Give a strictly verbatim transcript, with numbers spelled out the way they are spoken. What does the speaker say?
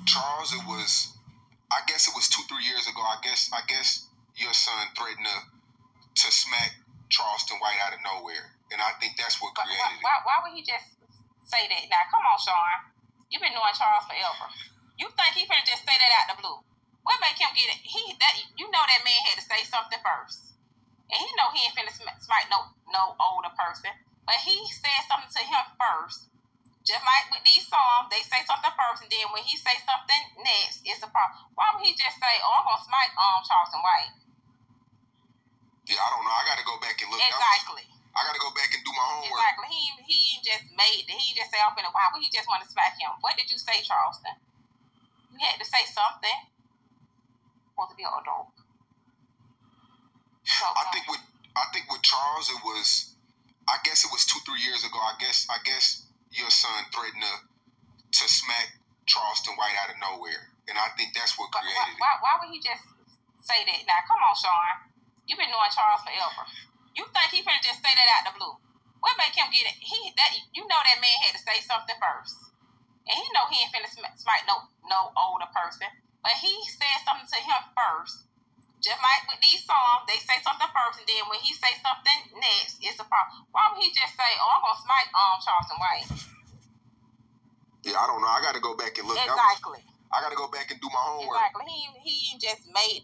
Charles, it was, I guess it was two, three years ago. I guess, I guess your son threatened to, to smack Charleston White out of nowhere, and I think that's what created why, it. Why, why would he just say that? Now, come on, Sean. You've been knowing Charles forever. You think he finna just say that out the blue? What make him get it? He that you know that man had to say something first, and he know he ain't finna sm- smite no no older person, but he said something to him first. Just like with these songs, they say something first, and then when he say something next, it's a problem. Why would he just say, "Oh, I'm gonna smite um Charleston White"? Yeah, I don't know. I got to go back and look. Exactly. I got to go back and do my homework. Exactly. He he just made. He just say, "I'm finna." Why would he just want to smack him? What did you say, Charleston? You had to say something. Supposed to be an adult. So, I think with I think with Charles, it was, I guess it was two, three years ago. I guess I guess your son threatened to, to smack Charleston White out of nowhere, and I think that's what created why, it. Why, why would he just say that? Now, come on, Sean. You've been knowing Charles forever. You think he finna just say that out the blue? What make him get it? He that you know that man had to say something first, and he know he ain't finna sm- smite no no older person, but he said something to him first. Just like with these songs, they say something first, and then when he say something next, it's a problem. Why would he just say, "Oh, I'm gonna smite um Charleston White"? Yeah, I don't know. I got to go back and look. Exactly. I got to go back and do my homework. Exactly. He he just made.